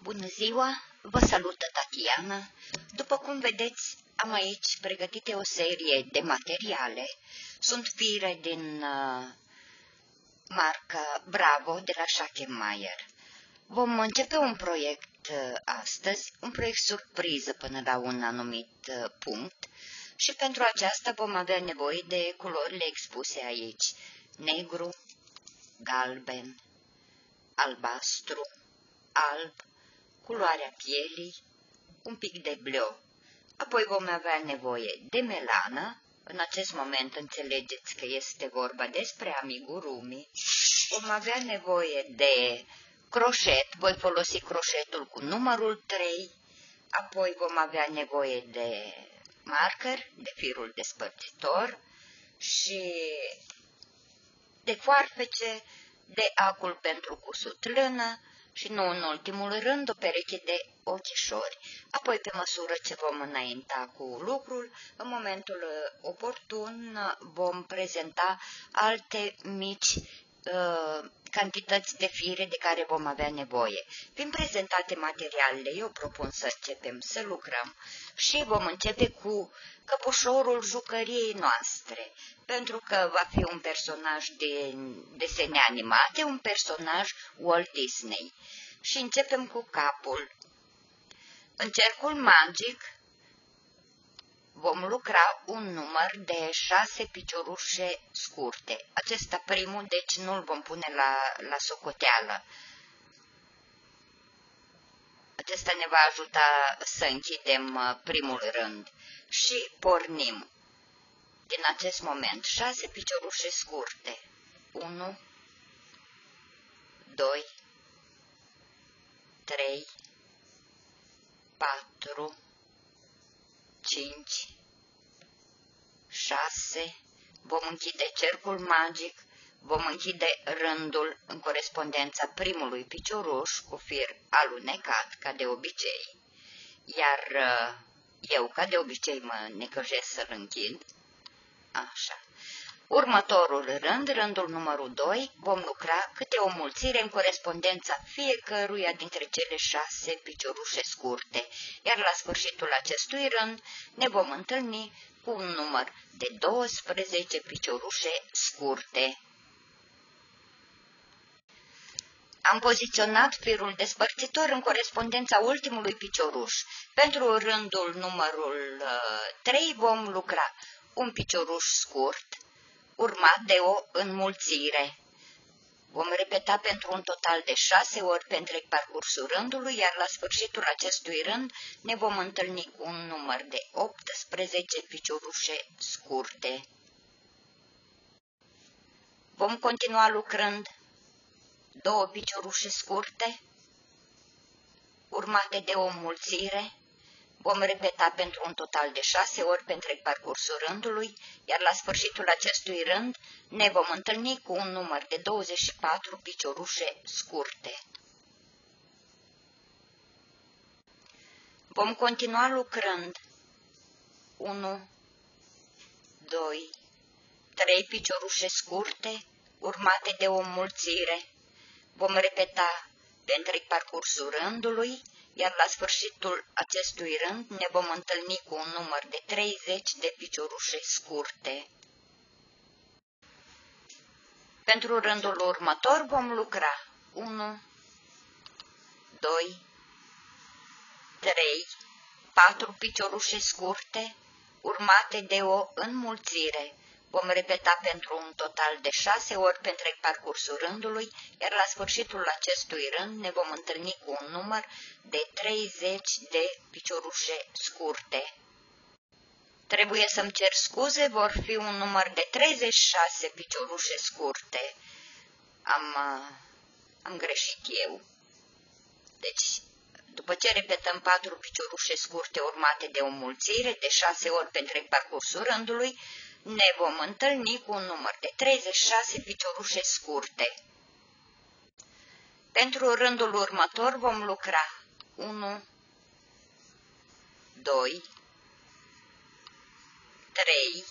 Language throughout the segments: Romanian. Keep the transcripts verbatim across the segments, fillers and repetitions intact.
Bună ziua! Vă salută Tatiana. După cum vedeți, am aici pregătite o serie de materiale. Sunt fire din uh, marca Bravo de la Schackenmayer. Vom începe un proiect uh, astăzi, un proiect surpriză până la un anumit uh, punct și pentru aceasta vom avea nevoie de culorile expuse aici: negru, galben, albastru, alb, culoarea pielii, un pic de bleu. Apoi vom avea nevoie de melană. În acest moment înțelegeți că este vorba despre amigurumi. Vom avea nevoie de croșet. Voi folosi croșetul cu numărul trei. Apoi vom avea nevoie de marker, de firul despărțitor și de foarfece, de acul pentru cusut lână și, nu în ultimul rând, o pereche de ochișori. Apoi, pe măsură ce vom înainta cu lucrul, în momentul oportun vom prezenta alte mici uh, cantități de fire de care vom avea nevoie. Fiind prezentate materialele, eu propun să începem să lucrăm și vom începe cu căpușorul jucăriei noastre, pentru că va fi un personaj de desene animate, un personaj Walt Disney. Și începem cu capul. În cercul magic vom lucra un număr de șase piciorușe scurte. Acesta primul, deci nu-l vom pune la, la socoteală. Acesta ne va ajuta să închidem primul rând și pornim. Din acest moment, șase piciorușe scurte. unu, doi, trei, patru, cinci, șase. Vom închide cercul magic, vom închide rândul în corespondența primului picioruș cu fir alunecat, ca de obicei. Iar eu, ca de obicei, mă necăjesc să-l închid. Așa. Următorul rând, rândul numărul doi, vom lucra câte o mulțire în corespondența fiecăruia dintre cele șase piciorușe scurte, iar la sfârșitul acestui rând ne vom întâlni cu un număr de douăsprezece piciorușe scurte. Am poziționat firul despărțitor în corespondența ultimului picioruș. Pentru rândul numărul trei vom lucra un picioruș scurt, urmat de o înmulțire. Vom repeta pentru un total de șase ori pe întreg parcursul rândului, iar la sfârșitul acestui rând ne vom întâlni cu un număr de optsprezece piciorușe scurte. Vom continua lucrând două piciorușe scurte, urmate de o înmulțire. Vom repeta pentru un total de șase ori pe întreg parcursul rândului, iar la sfârșitul acestui rând ne vom întâlni cu un număr de douăzeci și patru piciorușe scurte. Vom continua lucrând unu, doi, trei piciorușe scurte, urmate de o înmulțire. Vom repeta pe întreg parcursul rândului, iar la sfârșitul acestui rând ne vom întâlni cu un număr de treizeci de piciorușe scurte. Pentru rândul următor vom lucra unu, doi, trei, patru piciorușe scurte, urmate de o înmulțire. Vom repeta pentru un total de șase ori pe întreg parcursul rândului, iar la sfârșitul acestui rând ne vom întâlni cu un număr de treizeci de piciorușe scurte. Trebuie să-mi cer scuze, vor fi un număr de treizeci și șase piciorușe scurte. Am, am greșit eu. Deci, după ce repetăm patru piciorușe scurte urmate de o înmulțire de șase ori pe întreg parcursul rândului, ne vom întâlni cu un număr de treizeci și șase piciorușe scurte. Pentru rândul următor vom lucra unu, doi, trei,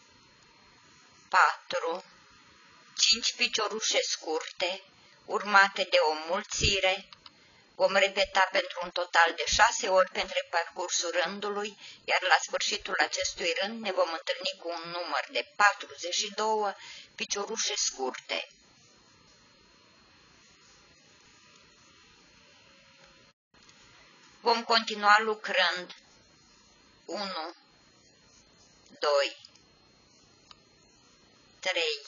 patru, cinci piciorușe scurte, urmate de o înmulțire. Vom repeta pentru un total de șase ori pentru parcursul rândului, iar la sfârșitul acestui rând ne vom întâlni cu un număr de patruzeci și două piciorușe scurte. Vom continua lucrând unu, doi, trei,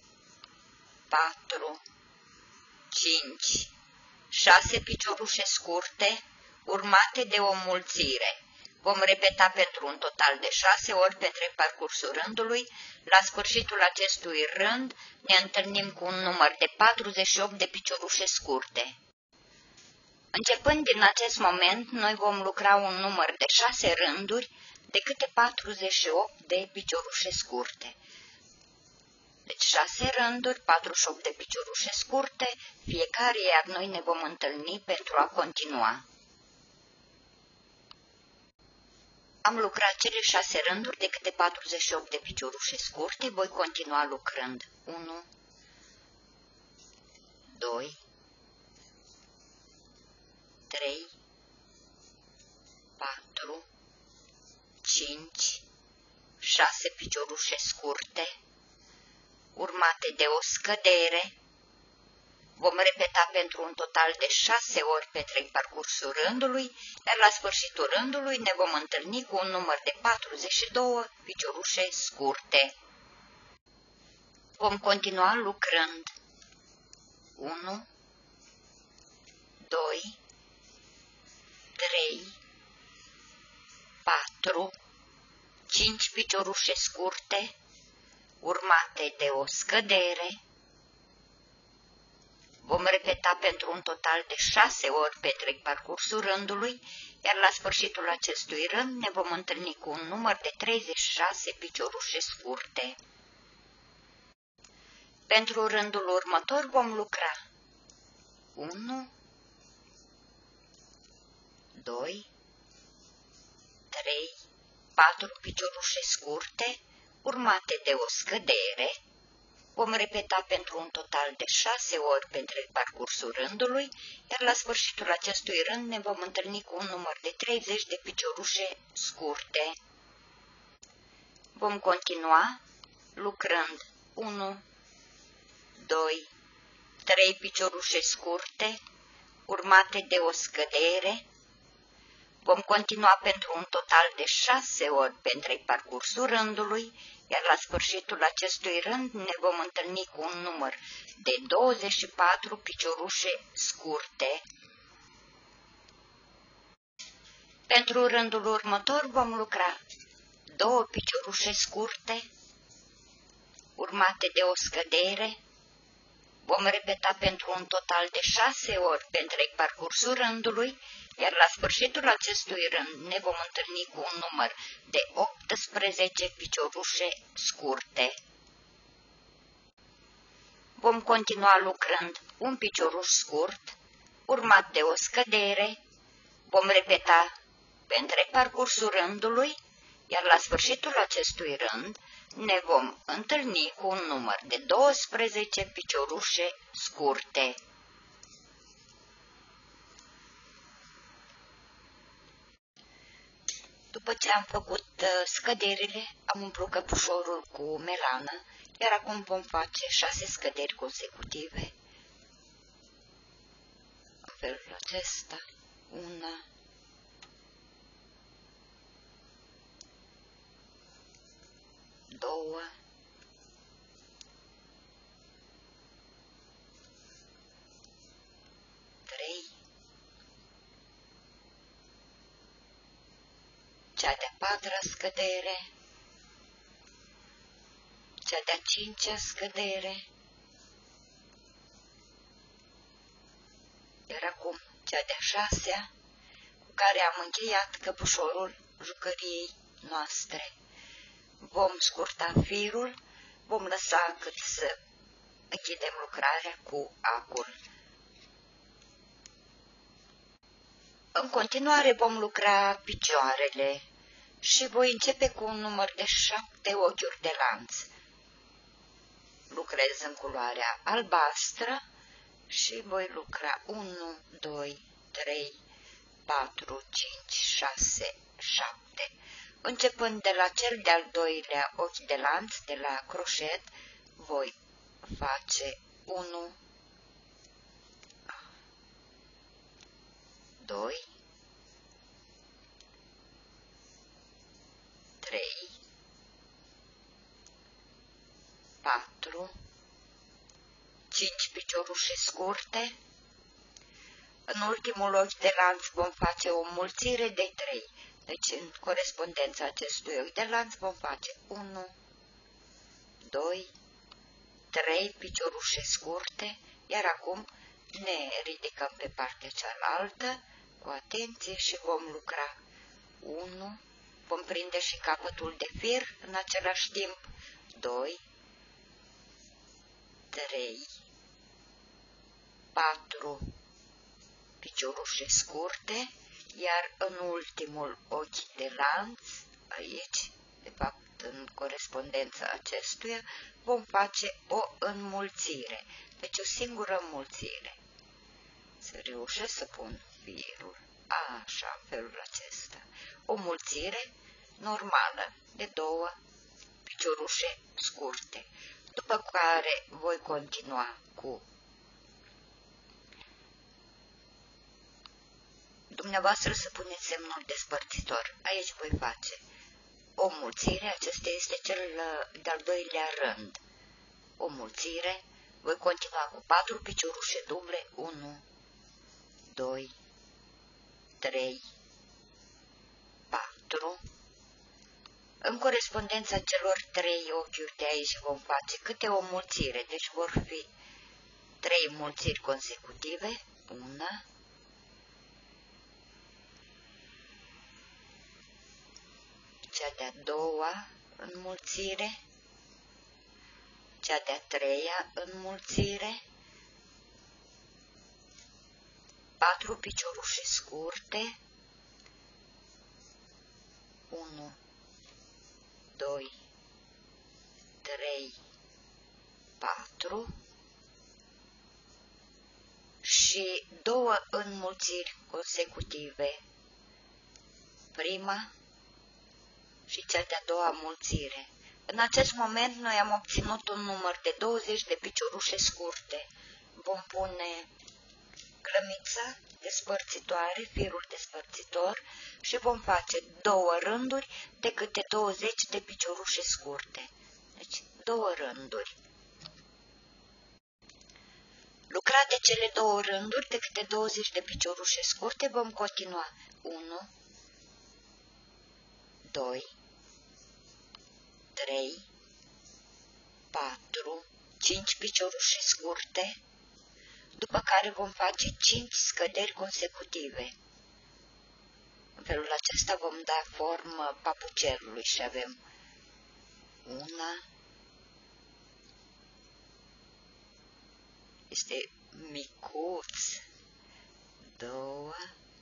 patru, cinci, șase piciorușe scurte, urmate de o mulțire. Vom repeta pentru un total de șase ori pentru parcursul rândului. La sfârșitul acestui rând ne întâlnim cu un număr de patruzeci și opt de piciorușe scurte. Începând din acest moment, noi vom lucra un număr de șase rânduri de câte patruzeci și opt de piciorușe scurte. Deci șase rânduri, patruzeci și opt de piciorușe scurte, fiecare, iar noi ne vom întâlni pentru a continua. Am lucrat cele șase rânduri de câte patruzeci și opt de piciorușe scurte, voi continua lucrând unu, doi, trei, patru, cinci, șase piciorușe scurte, urmate de o scădere. Vom repeta pentru un total de șase ori pe trei parcursul rândului, iar la sfârșitul rândului ne vom întâlni cu un număr de patruzeci și două piciorușe scurte. Vom continua lucrând unu, doi, trei, patru, cinci piciorușe scurte, urmate de o scădere. Vom repeta pentru un total de șase ori pe trei parcursul rândului, iar la sfârșitul acestui rând ne vom întâlni cu un număr de treizeci și șase piciorușe scurte. Pentru rândul următor vom lucra unu, doi, trei, patru piciorușe scurte, urmate de o scădere. Vom repeta pentru un total de șase ori pentru parcursul rândului, iar la sfârșitul acestui rând ne vom întâlni cu un număr de treizeci de piciorușe scurte. Vom continua lucrând unu, doi, trei piciorușe scurte, urmate de o scădere. Vom continua pentru un total de șase ori pentru parcursul rândului, iar la sfârșitul acestui rând ne vom întâlni cu un număr de douăzeci și patru piciorușe scurte. Pentru rândul următor vom lucra două piciorușe scurte, urmate de o scădere. Vom repeta pentru un total de șase ori pentru parcursul rândului, iar la sfârșitul acestui rând ne vom întâlni cu un număr de optsprezece piciorușe scurte. Vom continua lucrând un picioruș scurt, urmat de o scădere. Vom repeta pentru parcursul rândului, iar la sfârșitul acestui rând ne vom întâlni cu un număr de douăsprezece piciorușe scurte. După ce am făcut scăderile, am umplut căpușorul cu melană, iar acum vom face șase scăderi consecutive. În felul acesta, una, două, trei, cea de-a patra scădere, cea de-a cincea scădere, iar acum cea de-a șasea, cu care am încheiat căpușorul jucăriei noastre. Vom scurta firul, vom lăsa cât să închidem lucrarea cu acul. În continuare vom lucra picioarele și voi începe cu un număr de șapte ochiuri de lanț. Lucrez în culoarea albastră și voi lucra unu, doi, patru, cinci, șase, șapte. Începând de la cel de-al doilea ochi de lanț, de la croșet, voi face unu, doi, trei, patru, cinci piciorușe scurte. În ultimul ochi de lanț vom face o înmulțire de trei. Deci, în corespondența acestui ochi de lanț vom face unu, doi, trei piciorușe scurte, iar acum ne ridicăm pe partea cealaltă cu atenție și vom lucra unu, vom prinde și capătul de fir în același timp, doi, trei, patru piciorușe scurte, iar în ultimul ochi de lanț, aici, de fapt în corespondența acestuia, vom face o înmulțire, deci o singură înmulțire. Să reușesc să pun firul, așa, în felul acesta. O mulțire normală de două piciorușe scurte, după care voi continua cu dumneavoastră să puneți semnul despărțitor. Aici voi face o mulțire, acesta este cel de-al doilea rând. O mulțire, voi continua cu patru piciorușe duble, unu, doi, trei, patru. În corespondența celor trei ochiuri de aici vom face câte o mulțire, deci vor fi trei mulțiri consecutive, una, cea de-a doua înmulțire, cea de-a treia înmulțire, patru piciorușe scurte, unu, doi, trei, patru și două înmulțiri consecutive, prima și cea de-a doua mulțire. În acest moment noi am obținut un număr de douăzeci de piciorușe scurte. Vom pune clămița despărțitoare, firul despărțitor și vom face două rânduri de câte douăzeci de piciorușe scurte. Deci două rânduri. Lucrat de cele două rânduri de câte douăzeci de piciorușe scurte vom continua unu, doi, trei, patru, cinci piciorușe scurte, după care vom face cinci scăderi consecutive. În felul acesta vom da formă papucelului și avem una, este micuț, două,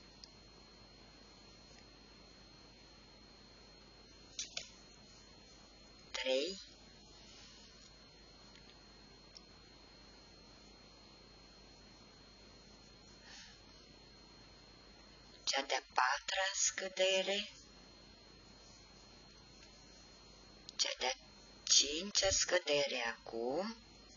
trei, cea de-a patra scădere, cea de-a cincea scădere acum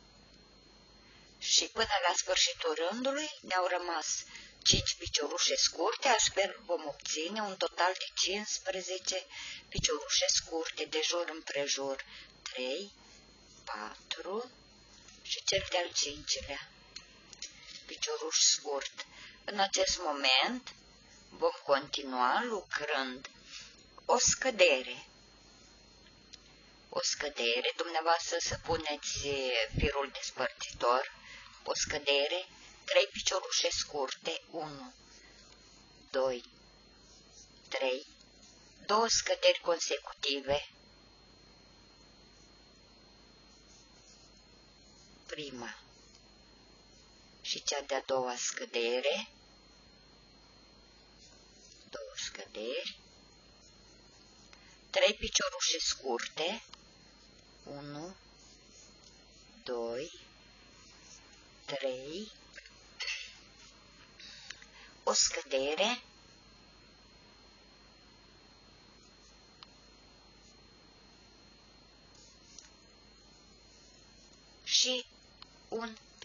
și până la sfârșitul rândului ne-au rămas cinci piciorușe scurte, astfel vom obține un total de cincisprezece piciorușe scurte de jur împrejur, trei, patru și cel de-al cincilea picioruș scurt. În acest moment vom continua lucrând o scădere. O scădere, dumneavoastră să puneți firul despărțitor, o scădere, trei piciorușe scurte, unu, doi, trei, două scăderi consecutive, prima și cea de-a doua scădere, două scăderi, trei piciorușe scurte, unu, doi, trei, o scădere,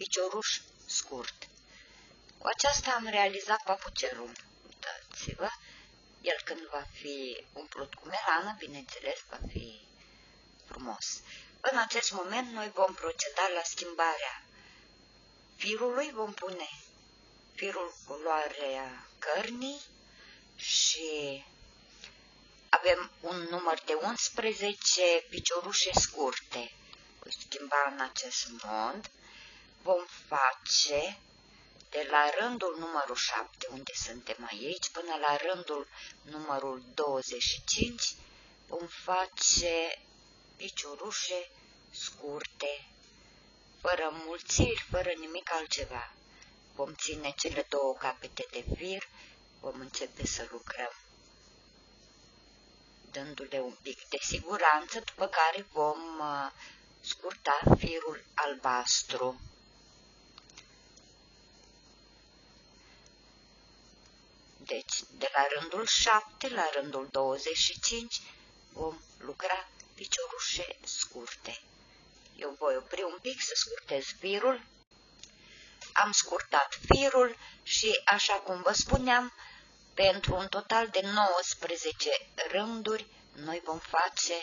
picioruș scurt. Cu aceasta am realizat papucelul. Uitați-vă, el când va fi umplut cu melană, bineînțeles, va fi frumos. În acest moment noi vom proceda la schimbarea firului, vom pune firul culoarea cărnii și avem un număr de unsprezece piciorușe scurte. Voi schimba în acest mod. Vom face de la rândul numărul șapte, unde suntem aici, până la rândul numărul douăzeci și cinci, vom face piciorușe scurte, fără mulțiri, fără nimic altceva. Vom ține cele două capete de fir, vom începe să lucrăm, dându-le un pic de siguranță, după care vom uh, scurta firul albastru. Deci, de la rândul șapte la rândul douăzeci și cinci vom lucra piciorușe scurte. Eu voi opri un pic să scurtez firul. Am scurtat firul și, așa cum vă spuneam, pentru un total de nouăsprezece rânduri, noi vom face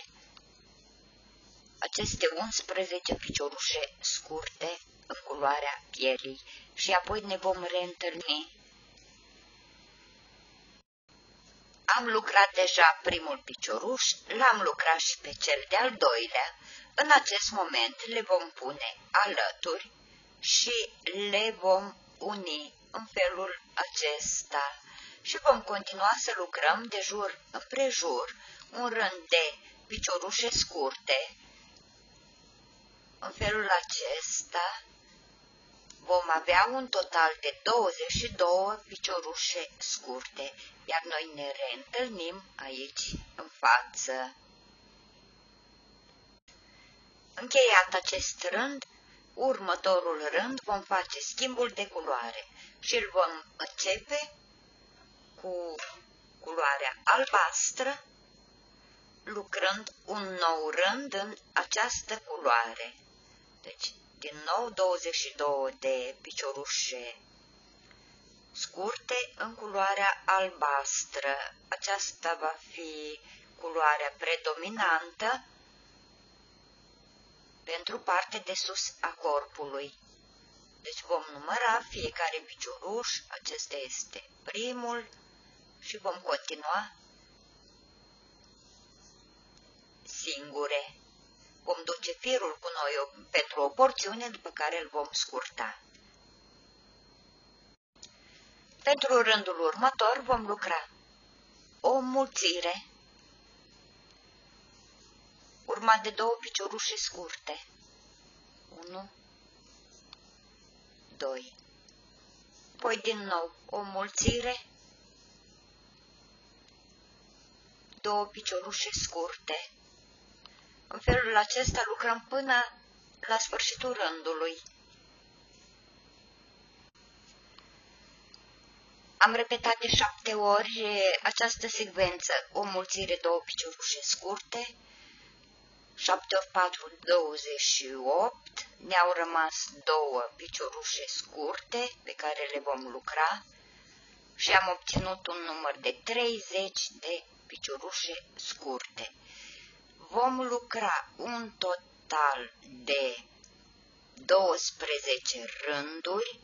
aceste unsprezece piciorușe scurte în culoarea pierii și apoi ne vom reîntâlni. Am lucrat deja primul picioruș, l-am lucrat și pe cel de-al doilea. În acest moment le vom pune alături și le vom uni în felul acesta și vom continua să lucrăm de jur împrejur un rând de piciorușe scurte. În felul acesta vom avea un total de douăzeci și două piciorușe scurte, iar noi ne reîntâlnim aici în față. Încheiat acest rând, următorul rând vom face schimbul de culoare și îl vom începe cu culoarea albastră, lucrând un nou rând în această culoare. Deci, din nou douăzeci și două de piciorușe scurte în culoarea albastră. Aceasta va fi culoarea predominantă pentru partea de sus a corpului. Deci vom număra fiecare picioruș, acesta este primul și vom continua singure. Vom duce firul cu noi pentru o porțiune, după care îl vom scurta. Pentru rândul următor vom lucra o mulțire, urmat de două piciorușe scurte. unu, doi. Apoi din nou o mulțire, două piciorușe scurte. În felul acesta lucrăm până la sfârșitul rândului. Am repetat de șapte ori această secvență, o mulțire, două piciorușe scurte, șapte ori patru, douăzeci și opt, ne-au rămas două piciorușe scurte pe care le vom lucra și am obținut un număr de treizeci de piciorușe scurte. Vom lucra un total de douăsprezece rânduri,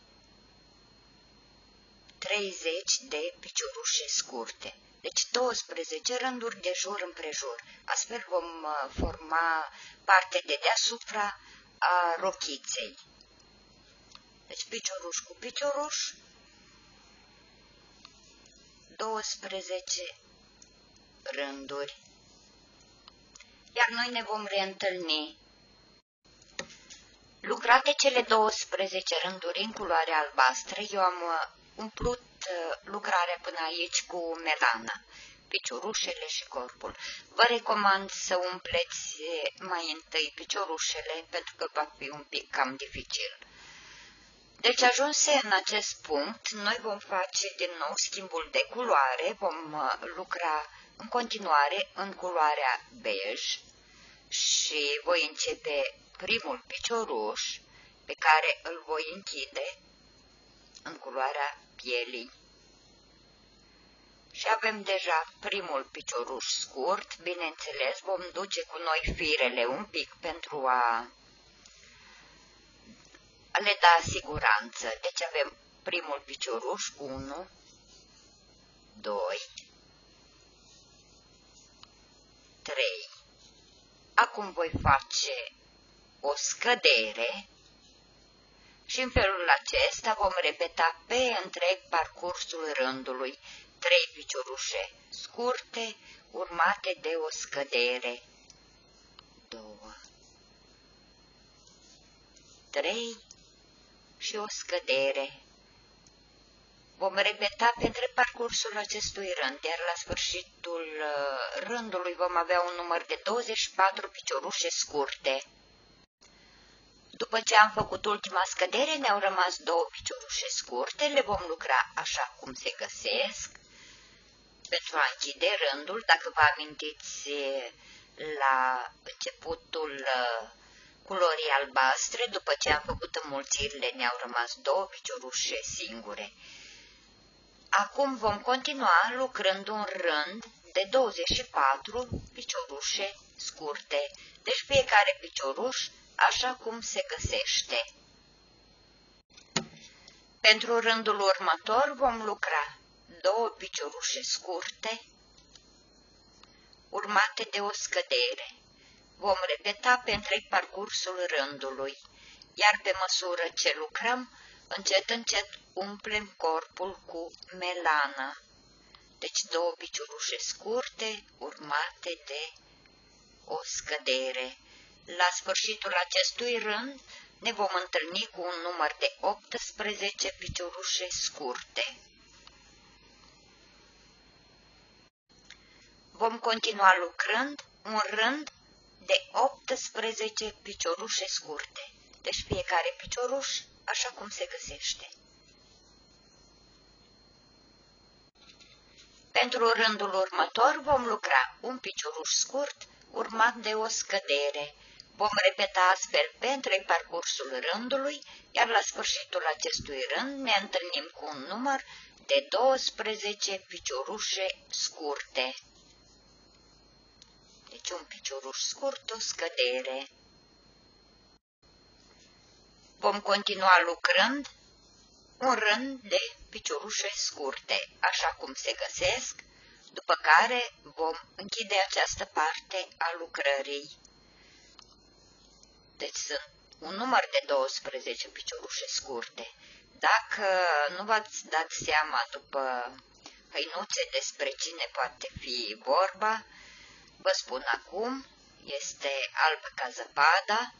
treizeci de piciorușe scurte. Deci douăsprezece rânduri de jur împrejur. Astfel vom forma partea de deasupra a rochiței. Deci picioruș cu picioruș, douăsprezece rânduri. Iar noi ne vom reîntâlni. Lucrate cele douăsprezece rânduri în culoare albastră, eu am umplut lucrarea până aici cu melană, piciorușele și corpul. Vă recomand să umpleți mai întâi piciorușele, pentru că va fi un pic cam dificil. Deci, ajunse în acest punct, noi vom face din nou schimbul de culoare, vom lucra în continuare în culoarea bej și voi începe primul picioruș, pe care îl voi închide în culoarea pielii. Și avem deja primul picioruș scurt, bineînțeles vom duce cu noi firele un pic pentru a le da siguranță. Deci avem primul picioruș, unu, doi, trei. Acum voi face o scădere și în felul acesta vom repeta pe întreg parcursul rândului trei piciorușe scurte, urmate de o scădere. două, trei și o scădere. Vom repeta pe întreg parcursul acestui rând, iar la sfârșitul rândului vom avea un număr de douăzeci și patru piciorușe scurte. După ce am făcut ultima scădere, ne-au rămas două piciorușe scurte, le vom lucra așa cum se găsesc. Pentru a închide rândul, dacă vă amintiți la începutul culorii albastre, după ce am făcut înmulțirile, ne-au rămas două piciorușe singure. Acum vom continua lucrând un rând de douăzeci și patru piciorușe scurte, deci fiecare picioruș așa cum se găsește. Pentru rândul următor vom lucra două piciorușe scurte, urmate de o scădere. Vom repeta pe întreg parcursul rândului, iar pe măsură ce lucrăm, încet, încet umplem corpul cu melană. Deci două piciorușe scurte, urmate de o scădere. La sfârșitul acestui rând ne vom întâlni cu un număr de optsprezece piciorușe scurte. Vom continua lucrând un rând de optsprezece piciorușe scurte, deci fiecare picioruș așa cum se găsește. Pentru rândul următor vom lucra un picioruș scurt urmat de o scădere. Vom repeta astfel pe întreg parcursul rândului, iar la sfârșitul acestui rând ne întâlnim cu un număr de douăsprezece piciorușe scurte. Deci un picioruș scurt, o scădere. Vom continua lucrând un rând de piciorușe scurte, așa cum se găsesc, după care vom închide această parte a lucrării. Deci sunt un număr de douăsprezece piciorușe scurte. Dacă nu v-ați dat seama după hăinuțe despre cine poate fi vorba, vă spun acum, este albă ca zăpada.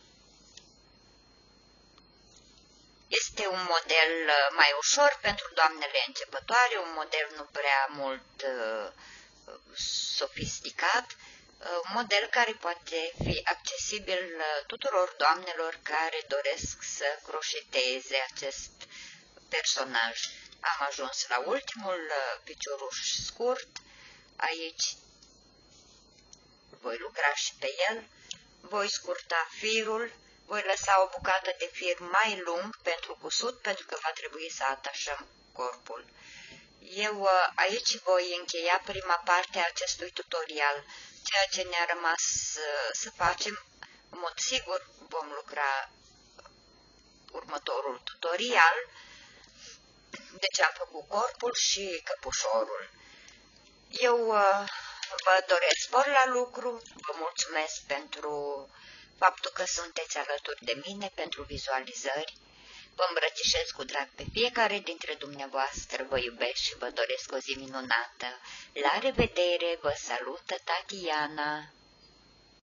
Este un model mai ușor pentru doamnele începătoare, un model nu prea mult uh, sofisticat, un model care poate fi accesibil tuturor doamnelor care doresc să croșeteze acest personaj. Am ajuns la ultimul picioruș scurt, aici voi lucra și pe el, voi scurta firul, voi lăsa o bucată de fir mai lung pentru cusut, pentru că va trebui să atașăm corpul. Eu aici voi încheia prima parte a acestui tutorial. Ceea ce ne-a rămas să facem, în mod sigur vom lucra următorul tutorial. Deci am făcut corpul și căpușorul. Eu vă doresc spor la lucru, vă mulțumesc pentru faptul că sunteți alături de mine, pentru vizualizări. Vă îmbrățișez cu drag pe fiecare dintre dumneavoastră, vă iubesc și vă doresc o zi minunată. La revedere, vă salută Tatiana!